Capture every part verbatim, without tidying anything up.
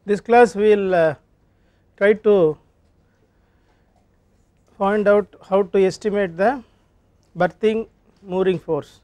This class we will uh, try to find out how to estimate the berthing mooring force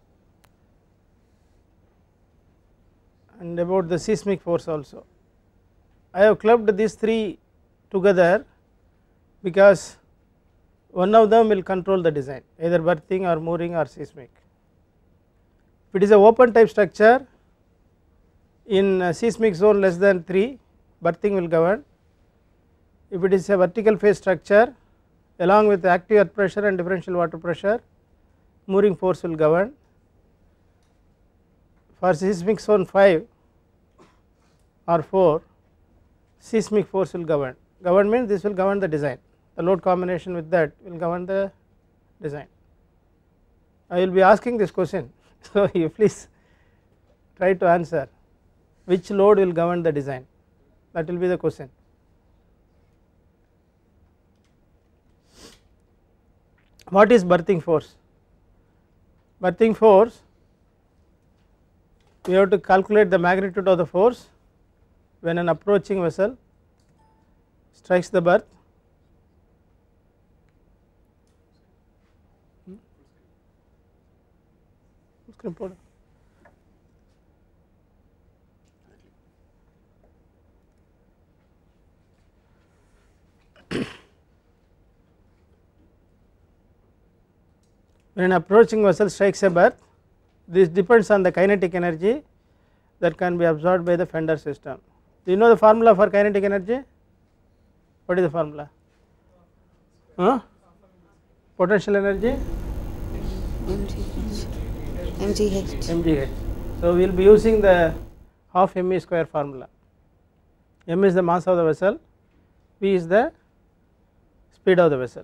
and about the seismic force also. I have clubbed these three together because one of them will control the design, either berthing or mooring or seismic. If it is a open type structure, in a seismic zone less than three, berthing will govern. If it is a vertical phase structure, along with active earth pressure and differential water pressure, mooring force will govern. For seismic zone five or four, seismic force will govern. Govern means this will govern the design, the load combination with that will govern the design. I will be asking this question, so you please try to answer which load will govern the design, that will be the question. What is berthing force? Berthing force, we have to calculate the magnitude of the force when an approaching vessel strikes the berth. When an approaching vessel strikes a berth, this depends on the kinetic energy that can be absorbed by the fender system. Do you know the formula for kinetic energy? What is the formula? Huh? Potential energy? M G H. M G H. So we will be using the half m e square formula. M is the mass of the vessel, v is the speed of the vessel.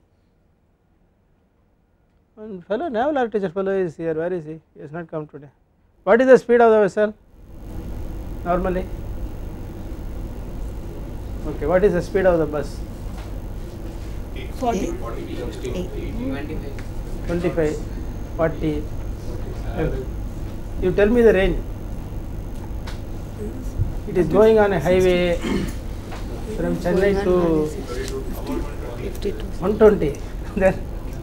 One fellow, naval architecture fellow is here, where is he? He has not come today. What is the speed of the vessel normally? Okay, what is the speed of the bus? forty. twenty-five, forty. You tell me the range. It is going on a highway from Chennai to one twenty. Then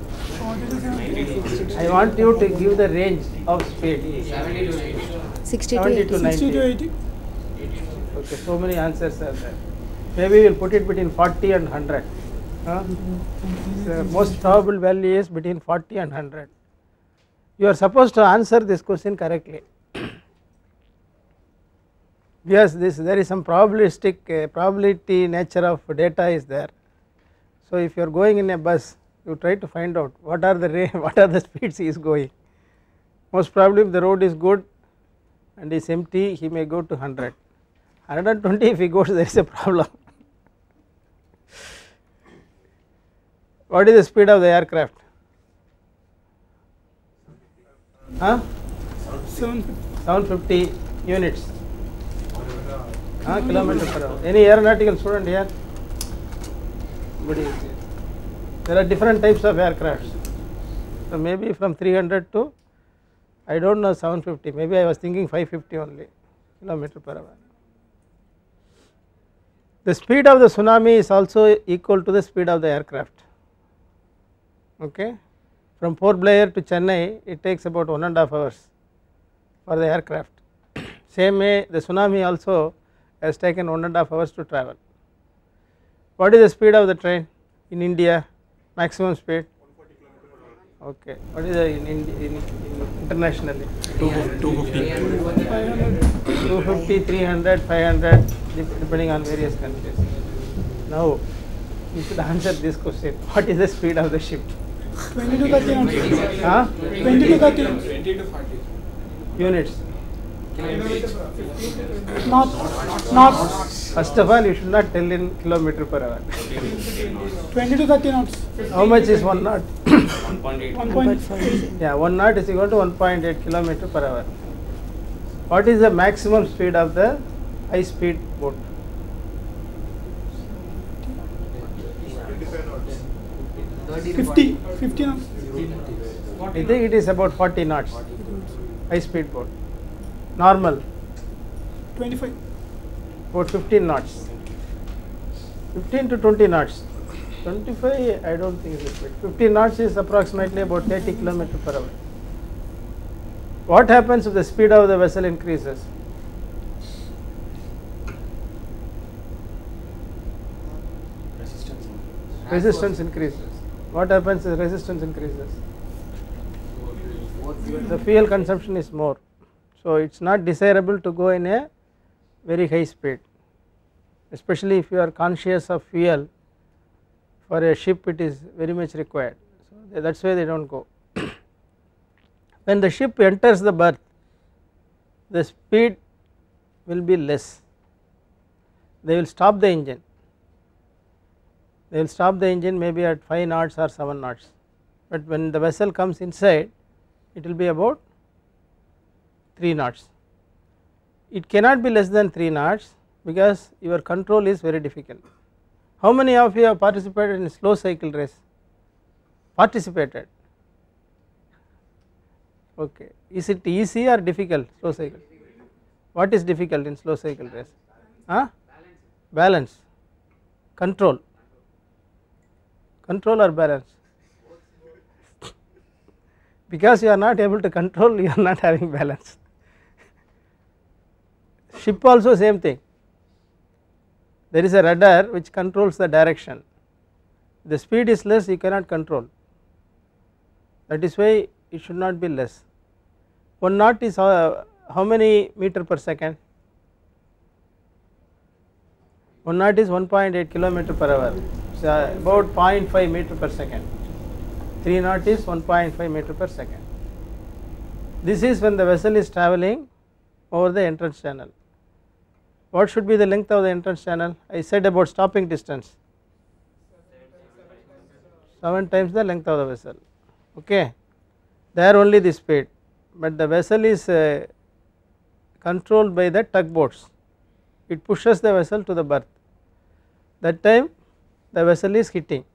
I want you to give the range of speed. sixty to ninety. Okay, so many answers are there. Maybe we will put it between forty and one hundred. Huh? The most probable value is between forty and one hundred. You are supposed to answer this question correctly. Yes, this there is some probabilistic uh, probability nature of data is there. So if you are going in a bus, you try to find out what are the what are the speeds he is going. Most probably if the road is good and is empty, he may go to one hundred. one hundred twenty if he goes, there is a problem. What is the speed of the aircraft? Huh? seven fifty units. Huh? Kilometer per hour. Any aeronautical student here? Nobody is here. There are different types of aircrafts. So maybe from three hundred to, I do not know, seven fifty, maybe I was thinking five fifty only kilometer per hour. The speed of the tsunami is also equal to the speed of the aircraft. Okay. From Port Blair to Chennai, it takes about one and a half hours for the aircraft. Same way the tsunami also has taken one and a half hours to travel. What is the speed of the train in India? Maximum speed? Okay. What is the in, in, in, in internationally? two fifty. two fifty, three hundred, five hundred, depending on various countries. Now you should answer this question. What is the speed of the ship? twenty to thirty knots. Huh? twenty to thirty knots. twenty to forty. Units. Knots. Knots. First of all, you should not tell in kilometer per hour. twenty to thirty knots. How much is one knot? one point eight. one point four. Yeah, one knot is equal to one point eight kilometer per hour. What is the maximum speed of the high speed boat? fifty. fifty knots. I think it is about forty knots. High speed boat. Normal. twenty-five. about fifteen knots, fifteen to twenty knots. twenty-five I do not think is the speed. fifteen knots is approximately about thirty kilometer per hour. What happens if the speed of the vessel increases? Resistance. Resistance increases. What happens if resistance increases? The fuel consumption is more. So it is not desirable to go in a very high speed, especially if you are conscious of fuel. For a ship it is very much required, so that is why they do not go. When the ship enters the berth, the speed will be less. They will stop the engine, they will stop the engine maybe at five knots or seven knots, but when the vessel comes inside it will be about three knots. It cannot be less than three knots because your control is very difficult. How many of you have participated in slow cycle race? Participated. Okay. Is it easy or difficult slow cycle? What is difficult in slow cycle race? Huh? Balance. Control. Control or balance? Because you are not able to control, you are not having balance. Ship also same thing. There is a rudder which controls the direction. The speed is less, you cannot control. That is why it should not be less. One knot is how, how many meter per second? One knot is one point eight kilometer per hour, so about zero point five meter per second. Three knot is one point five meter per second. This is when the vessel is travelling over the entrance channel. What should be the length of the entrance channel? I said about stopping distance, seven times the length of the vessel. Okay, there only the speed, but the vessel is uh, controlled by the tugboats. It pushes the vessel to the berth. That time the vessel is hitting.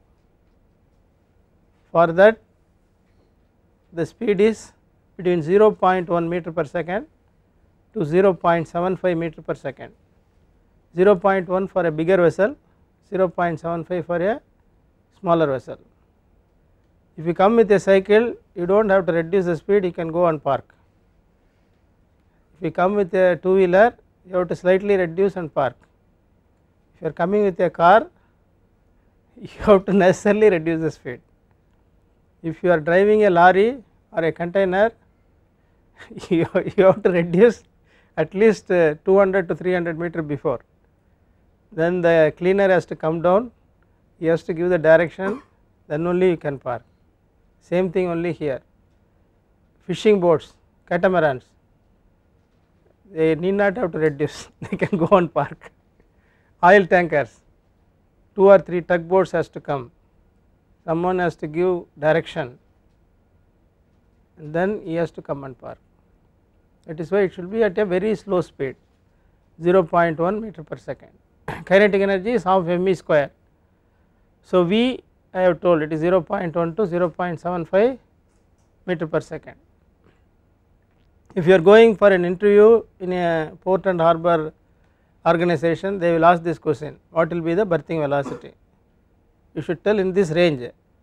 For that the speed is between zero point one meter per second to zero point seven five meter per second. zero point one for a bigger vessel, zero point seven five for a smaller vessel. If you come with a cycle, you do not have to reduce the speed, you can go and park. If you come with a two wheeler, you have to slightly reduce and park. If you are coming with a car, you have to necessarily reduce the speed. If you are driving a lorry or a container, you, you have to reduce at least uh, two hundred to three hundred meter before. Then the cleaner has to come down, he has to give the direction, then only you can park. Same thing only here. Fishing boats, catamarans, they need not have to reduce, they can go and park. Oil tankers, two or three tugboats has to come, someone has to give direction and then he has to come and park. That is why it should be at a very slow speed, zero point one meter per second. Kinetic energy is half m e square. So V I have told it is zero point one to zero point seven five meter per second. If you are going for an interview in a port and harbour organization, they will ask this question, what will be the berthing velocity? You should tell in this range,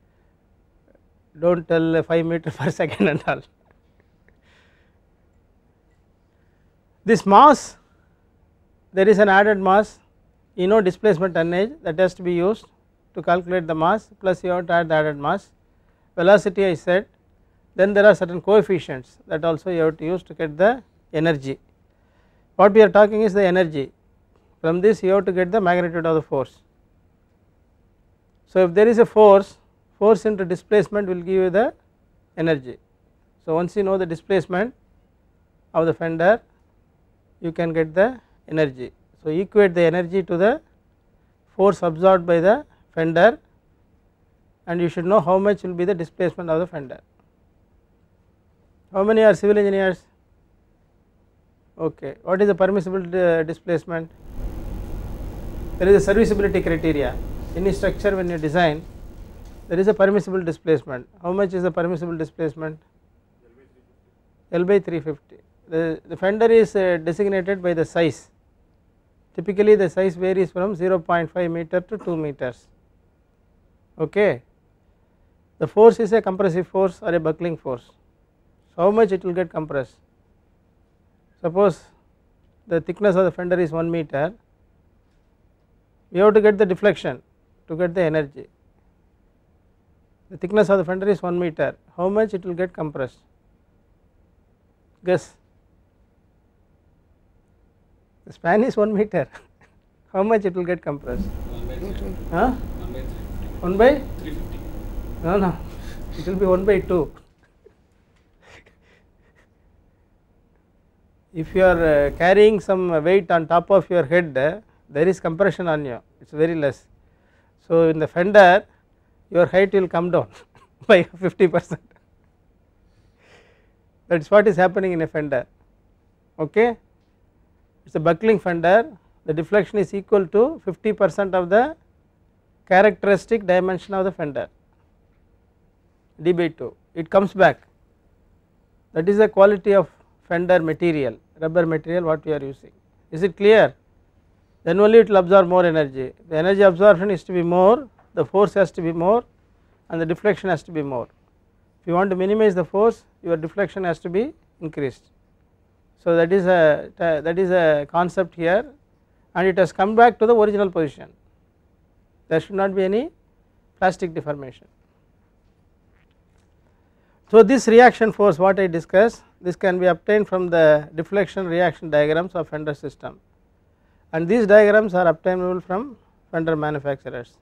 do not tell five meter per second and all. This mass, there is an added mass, you know displacement tonnage that has to be used to calculate the mass, plus you have to add the added mass. Velocity I said, then there are certain coefficients that also you have to use to get the energy. What we are talking is the energy, from this you have to get the magnitude of the force. So if there is a force, force into displacement will give you the energy. So once you know the displacement of the fender, you can get the energy. So equate the energy to the force absorbed by the fender and you should know how much will be the displacement of the fender. How many are civil engineers? Okay, what is the permissible displacement? There is a serviceability criteria. Any structure when you design, there is a permissible displacement. How much is the permissible displacement? L by three fifty. The, the fender is uh, designated by the size. typically the size varies from zero point five meter to two meters. Okay. The force is a compressive force or a buckling force. So how much it will get compressed? Suppose the thickness of the fender is one meter, we have to get the deflection to get the energy. The thickness of the fender is one meter, how much it will get compressed? Guess. The span is one meter, how much it will get compressed? one by three. Huh? one by three. one by? three fifty. No, no, it will be one by two. If you are uh, carrying some weight on top of your head, uh, there is compression on you, it is very less. So in the fender your height will come down by fifty percent, that is what is happening in a fender. Okay. It is a buckling fender, the deflection is equal to fifty percent of the characteristic dimension of the fender, d by two, it comes back. That is the quality of fender material, rubber material what we are using. Is it clear? Then only it will absorb more energy. The energy absorption is to be more, the force has to be more, and the deflection has to be more. If you want to minimize the force, your deflection has to be increased. So that is a that is a concept here, and it has come back to the original position. There should not be any plastic deformation. So this reaction force what I discussed, this can be obtained from the deflection reaction diagrams of fender system, and these diagrams are obtainable from fender manufacturers.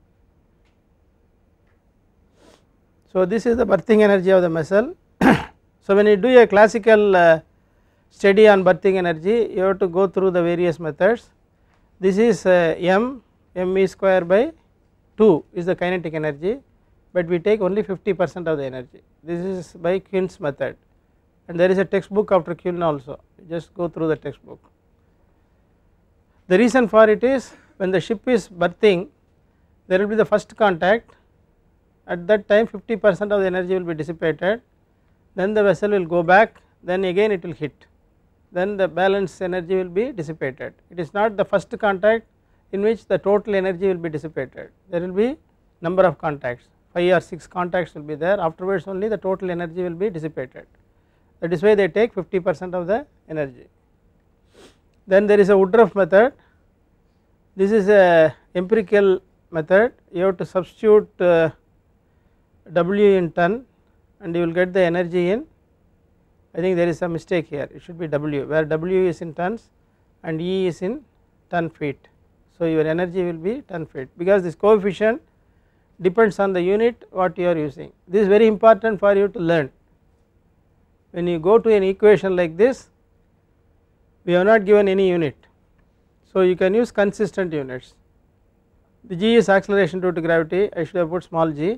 So this is the berthing energy of the vessel. So when you do a classical uh, study on berthing energy, you have to go through the various methods. This is uh, m, me square by two is the kinetic energy, but we take only fifty percent of the energy. This is by Kuhn's method, and there is a textbook after Kuhn also, just go through the textbook. The reason for it is when the ship is berthing, there will be the first contact, at that time fifty percent of the energy will be dissipated, then the vessel will go back, then again it will hit, then the balance energy will be dissipated. It is not the first contact in which the total energy will be dissipated, there will be number of contacts, five or six contacts will be there, afterwards only the total energy will be dissipated. That is why they take fifty percent of the energy. Then there is a Woodruff method, this is a empirical method, you have to substitute uh, W in ton and you will get the energy in, I think there is a mistake here, it should be W, where W is in tons and E is in ton feet. So your energy will be ton feet, because this coefficient depends on the unit what you are using. This is very important for you to learn. When you go to an equation like this, we have not given any unit, so you can use consistent units. The G is acceleration due to gravity, I should have put small g.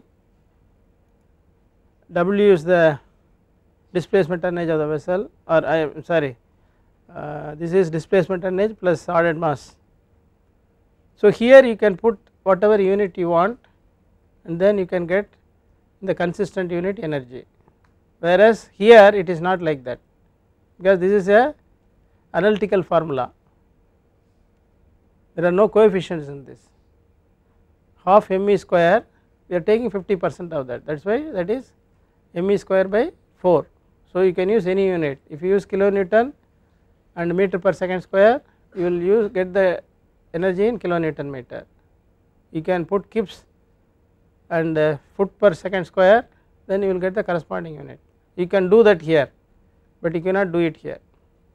W is the displacement tonnage of the vessel, or I am sorry, uh, this is displacement tonnage plus ordered mass. So here you can put whatever unit you want, and then you can get the consistent unit energy, whereas here it is not like that, because this is a analytical formula, there are no coefficients in this. Half me square, we are taking fifty percent of that, that is why that is me square by four. So you can use any unit, if you use kilonewton and meter per second square, you will use get the energy in kilonewton meter. You can put kips and uh, foot per second square, then you will get the corresponding unit. You can do that here, but you cannot do it here.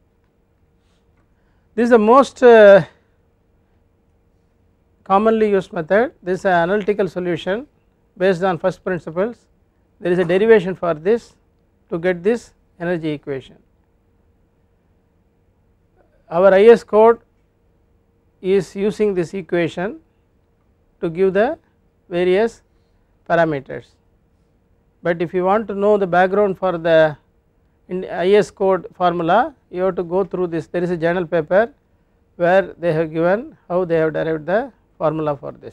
This is the most uh, commonly used method, this is an analytical solution based on first principles, there is a derivation for this to get this energy equation. Our I S code is using this equation to give the various parameters, but if you want to know the background for the in I S code formula, you have to go through this, there is a journal paper where they have given how they have derived the formula for this.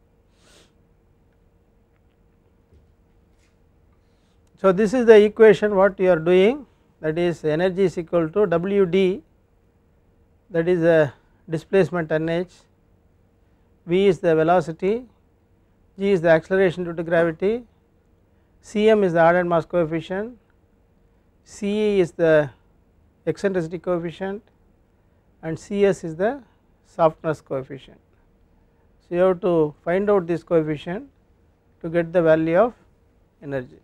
So this is the equation what you are doing, that is energy is equal to W D, that is a displacement nh, v is the velocity, g is the acceleration due to gravity, cm is the Arden mass coefficient, ce is the eccentricity coefficient, and cs is the softness coefficient. So you have to find out this coefficient to get the value of energy.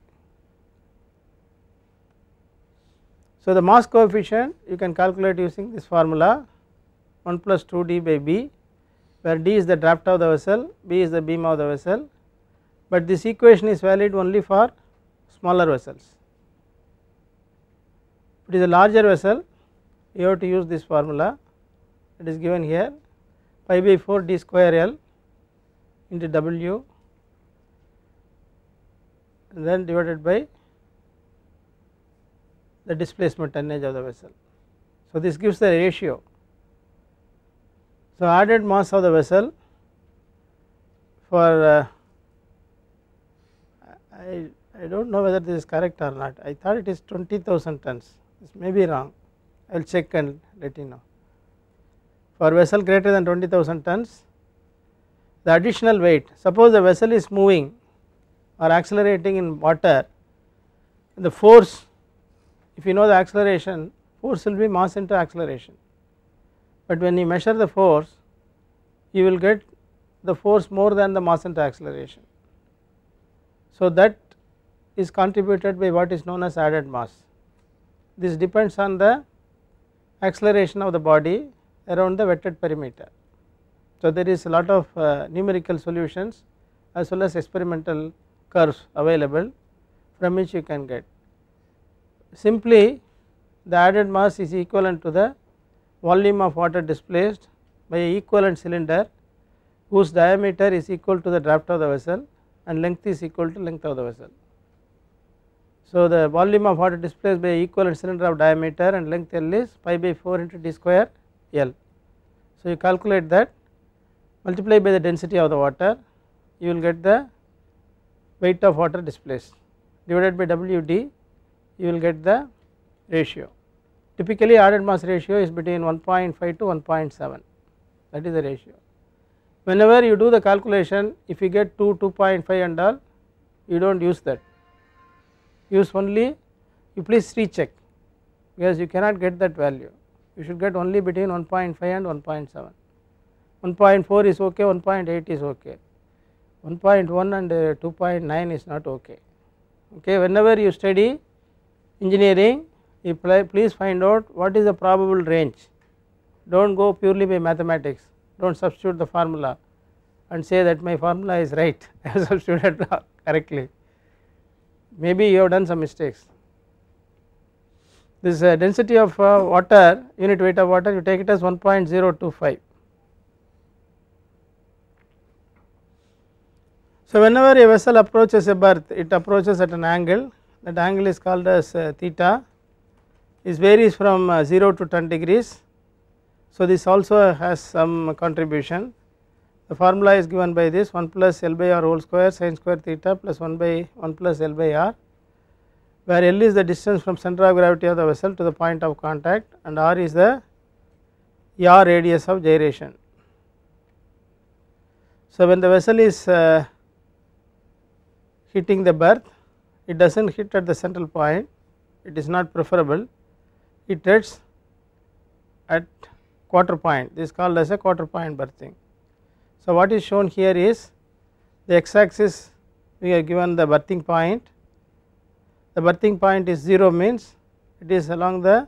So the mass coefficient you can calculate using this formula one plus two d by b, where d is the draft of the vessel, b is the beam of the vessel, but this equation is valid only for smaller vessels. If it is a larger vessel, you have to use this formula, it is given here, pi by four d square L into W and then divided by the displacement tonnage of the vessel. So this gives the ratio. So added mass of the vessel for uh, I, I do not know whether this is correct or not, I thought it is twenty thousand tons, this may be wrong, I will check and let you know. For vessel greater than twenty thousand tons, the additional weight, suppose the vessel is moving or accelerating in water, the force, if you know the acceleration, force will be mass into acceleration, but when you measure the force you will get the force more than the mass into acceleration. So that is contributed by what is known as added mass. This depends on the acceleration of the body around the wetted perimeter. So there is a lot of uh, numerical solutions as well as experimental curves available from which you can get. Simply the added mass is equivalent to the volume of water displaced by a equivalent cylinder whose diameter is equal to the draft of the vessel and length is equal to length of the vessel. So the volume of water displaced by a equivalent cylinder of diameter and length L is pi by four into d square L. So you calculate that, multiply by the density of the water, you will get the weight of water displaced, divided by W d, you will get the ratio. Typically added mass ratio is between one point five to one point seven, that is the ratio. Whenever you do the calculation, if you get two, two point five and all, you do not use that, use only, you please recheck because you cannot get that value, you should get only between one point five and one point seven. one point four is okay, one point eight is okay, one point one and uh, two point nine is not okay. Okay, whenever you study engineering, you please find out what is the probable range, do not go purely by mathematics, do not substitute the formula and say that my formula is right, I have substituted correctly, maybe you have done some mistakes. This uh, density of uh, water, unit weight of water, you take it as one point zero two five. So whenever a vessel approaches a berth, it approaches at an angle, that angle is called as uh, theta, it varies from uh, zero to ten degrees. So this also has some contribution. The formula is given by this, one plus L by r whole square sin square theta plus one by one plus L by r, where L is the distance from center of gravity of the vessel to the point of contact and r is the yaw radius of gyration. So when the vessel is uh, hitting the berth, it does not hit at the central point, it is not preferable, it hits at quarter point, this is called as a quarter point berthing. So what is shown here is the x axis, we are given the berthing point, the berthing point is zero, means it is along the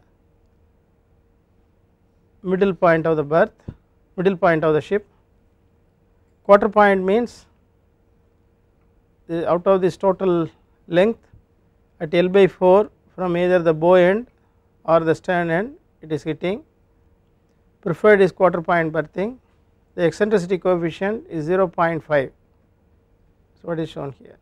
middle point of the berth, middle point of the ship. Quarter point means the out of this total length at L by four from either the bow end or the stern end it is hitting, preferred is quarter point berthing, the eccentricity coefficient is zero point five. So what is shown here,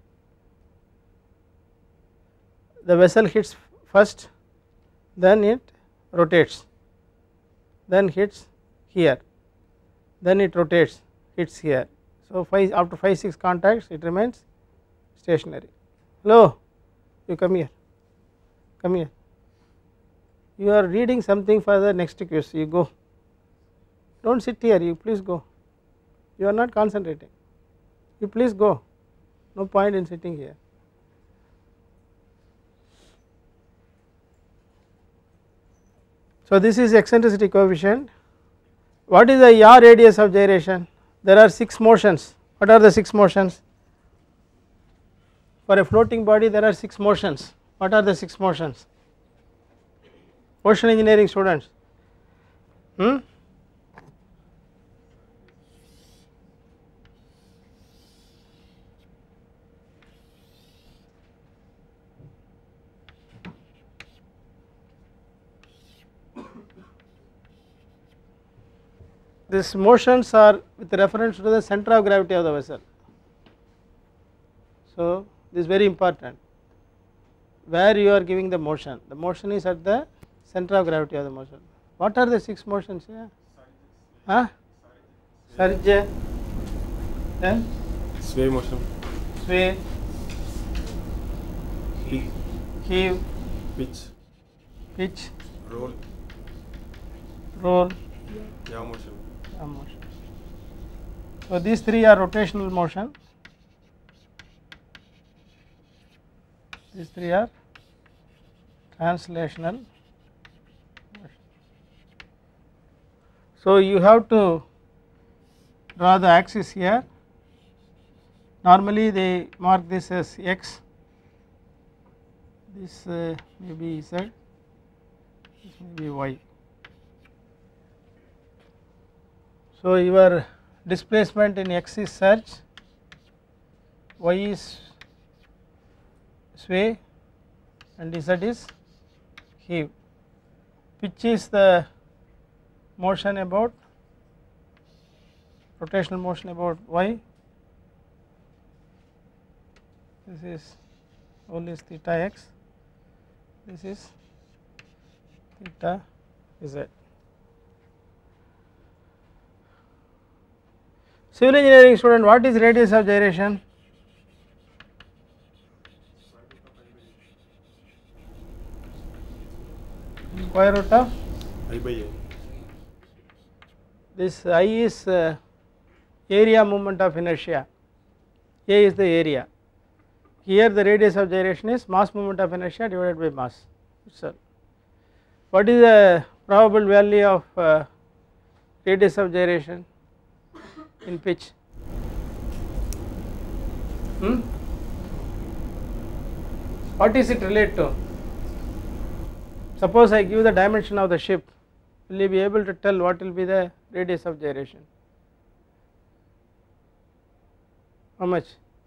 the vessel hits first, then it rotates, then hits here, then it rotates, hits here. So five, after five six contacts it remains stationary. Hello, you come here, come here, you are reading something for the next quiz, you go. do not sit here, you please go, you are not concentrating, you please go, no point in sitting here. So this is eccentricity coefficient. What is the yaw radius of gyration? There are six motions. What are the six motions? For a floating body there are six motions. What are the six motions? Ocean engineering students. Hmm? These motions are with reference to the center of gravity of the vessel. So this is very important, where you are giving the motion, the motion is at the center of gravity of the motion. What are the six motions here? Huh? Surge, then Sway motion. sway, Peak. heave, Pitch. pitch, Roll. roll, Yaw motion. yaw motion. So these three are rotational motion. These three are translational motion. So you have to draw the axis here. Normally they mark this as x, this uh, may be z, this may be y. So your displacement in x is surge, y is sway, and z is heave. Pitch is the motion about, rotational motion about y. This is all is theta x, this is theta z. Civil engineering student, what is radius of gyration? Square root of I by A. this I is uh, area moment of inertia, A is the area. Here the radius of gyration is mass moment of inertia divided by mass itself. What is the probable value of uh, radius of gyration in pitch? Hmm? What is it relate to? Suppose I give the dimension of the ship, will you be able to tell what will be the radius of gyration? How much?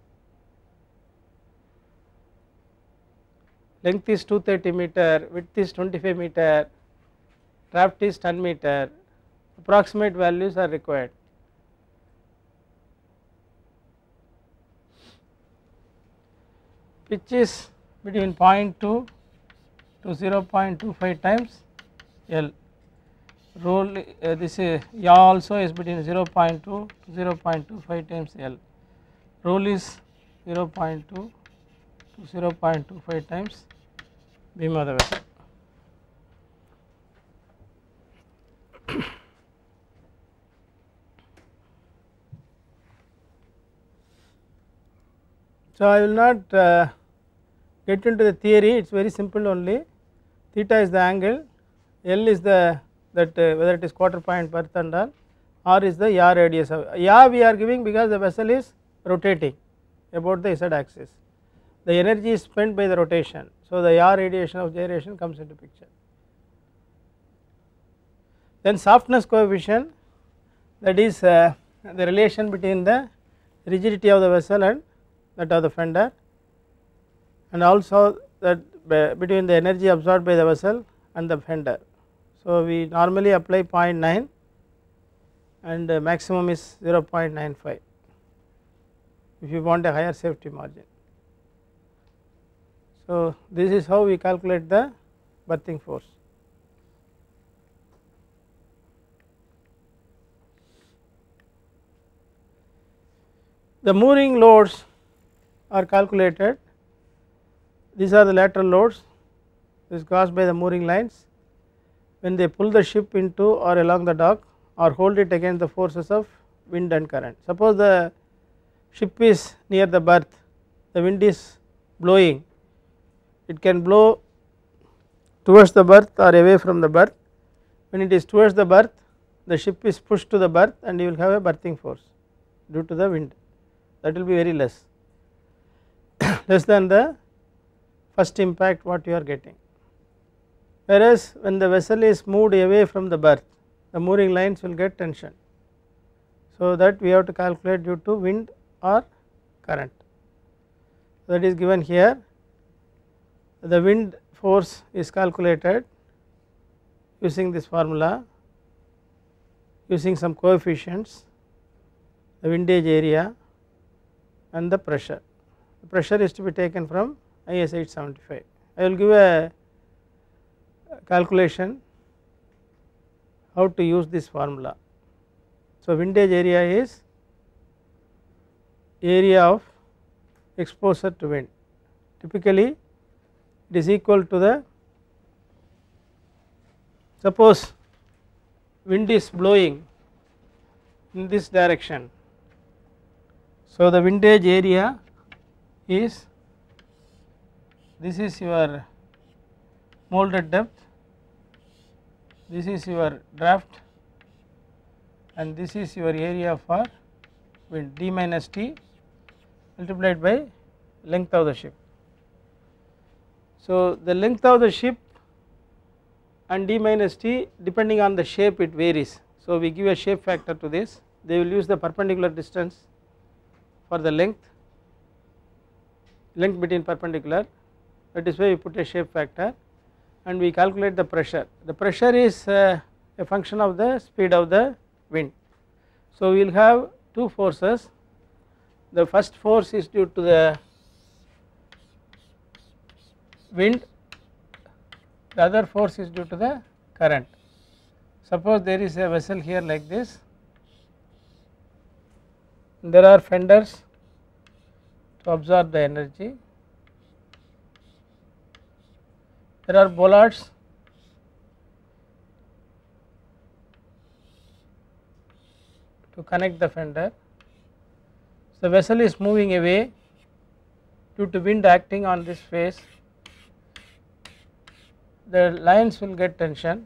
Length is two hundred thirty meter, width is twenty-five meter, draft is ten meter, approximate values are required. Pitch is between zero point two to zero point two five times L. Roll uh, this is yaw also is between zero point two to zero point two five times L. Roll is zero point two to zero point two five times beam of the vessel. So I will not uh, get into the theory, it is very simple only. Theta is the angle, L is the that uh, whether it is quarter point berth and all, R is the yaw radius of yaw we are giving because the vessel is rotating about the z axis. The energy is spent by the rotation, so the yaw radiation of gyration comes into picture. Then softness coefficient, that is uh, the relation between the rigidity of the vessel and that of the fender, and also that between the energy absorbed by the vessel and the fender. So we normally apply zero point nine and uh, maximum is zero point nine five if you want a higher safety margin. So this is how we calculate the berthing force. The mooring loads are calculated. These are the lateral loads, this is caused by the mooring lines when they pull the ship into or along the dock or hold it against the forces of wind and current. Suppose the ship is near the berth, the wind is blowing, it can blow towards the berth or away from the berth. When it is towards the berth, the ship is pushed to the berth and you will have a berthing force due to the wind, that will be very less less than the first impact what you are getting. Whereas when the vessel is moved away from the berth, the mooring lines will get tension, so that we have to calculate due to wind or current. That is given here. The wind force is calculated using this formula, using some coefficients, the windage area and the pressure. The pressure is to be taken from I S eight seventy-five. I will give a calculation how to use this formula. So windage area is area of exposure to wind. Typically it is equal to the, suppose wind is blowing in this direction, so the windage area is, this is your molded depth, this is your draft and this is your area for wind, d minus t multiplied by length of the ship. So the length of the ship and d minus t, depending on the shape it varies. So we give a shape factor to this, they will use the perpendicular distance for the length, length between perpendicular, that is why we put a shape factor, and we calculate the pressure. The pressure is uh, a function of the speed of the wind. So we will have two forces. The first force is due to the wind, the other force is due to the current. Suppose there is a vessel here like this, there are fenders to absorb the energy, there are bollards to connect the fender. So the vessel is moving away due to wind acting on this face, the lines will get tension,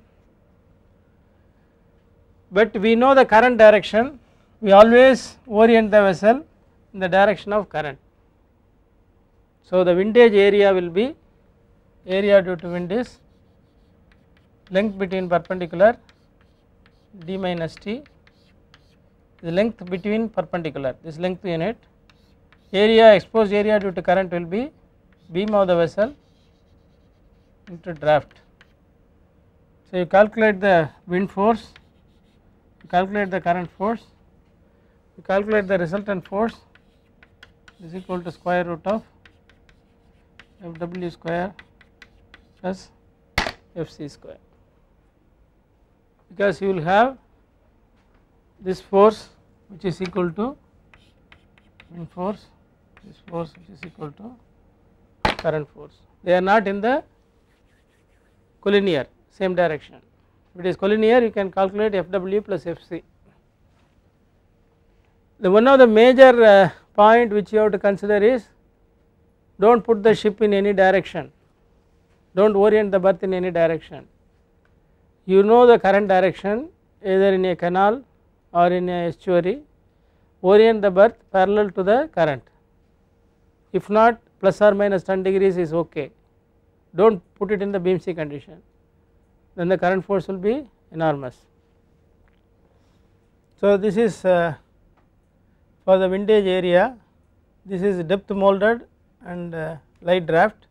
but we know the current direction, we always orient the vessel in the direction of current. So the windage area will be, area due to wind is length between perpendicular d minus t, the length between perpendicular, this length unit, area, exposed area due to current will be beam of the vessel into draft. So you calculate the wind force, you calculate the current force, you calculate the resultant force is equal to square root of F W square plus F C square, because you will have this force which is equal to wind force, this force which is equal to current force. They are not in the collinear same direction. If it is collinear, you can calculate F W plus F C. The one of the major uh, point which you have to consider is, do not put the ship in any direction, do not orient the berth in any direction. You know the current direction either in a canal or in a estuary, orient the berth parallel to the current, if not plus or minus ten degrees is okay, do not put it in the beam C condition, then the current force will be enormous. So this is uh, for the windage area, this is depth molded and uh, light draft.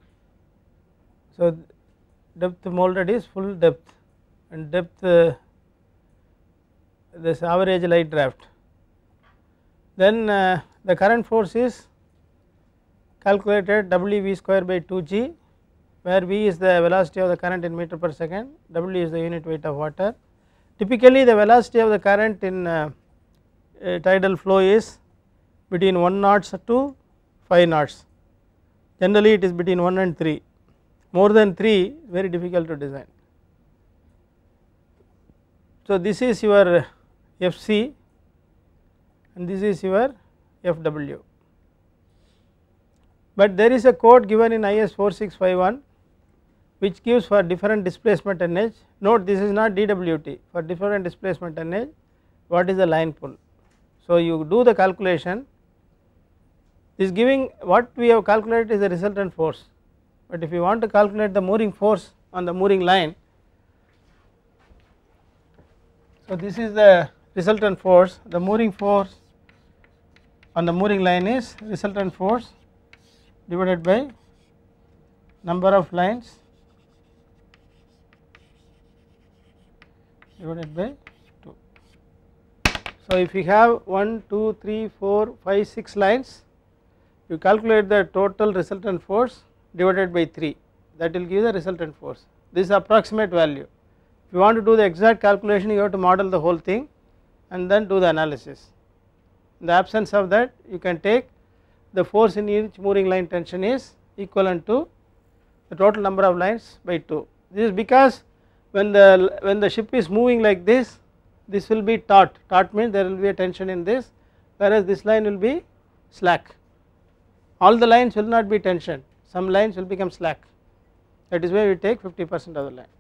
So depth molded is full depth and depth uh, this average light draft. Then uh, the current force is calculated W V square by two G, where V is the velocity of the current in meter per second, W is the unit weight of water. Typically the velocity of the current in uh, uh, tidal flow is between one knots to five knots, generally it is between one and three, more than three very difficult to design. So, this is your F C and this is your F W, but there is a code given in I S four six five one which gives for different displacement N H. Note this is not D W T, for different displacement N H what is the line pull. So, you do the calculation, this giving what we have calculated is the resultant force, but if you want to calculate the mooring force on the mooring line, so this is the resultant force, the mooring force on the mooring line is resultant force divided by number of lines divided by two. So, if you have one, two, three, four, five, six lines, you calculate the total resultant force divided by three, that will give the resultant force. This is approximate value. If you want to do the exact calculation, you have to model the whole thing and then do the analysis. In the absence of that, you can take the force in each mooring line tension is equivalent to the total number of lines by two. This is because when the when the ship is moving like this, this will be taut. Taut means there will be a tension in this, whereas this line will be slack. All the lines will not be tension, some lines will become slack. That is why we take fifty percent of the line.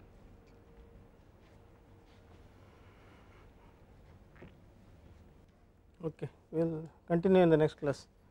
Okay, we will continue in the next class.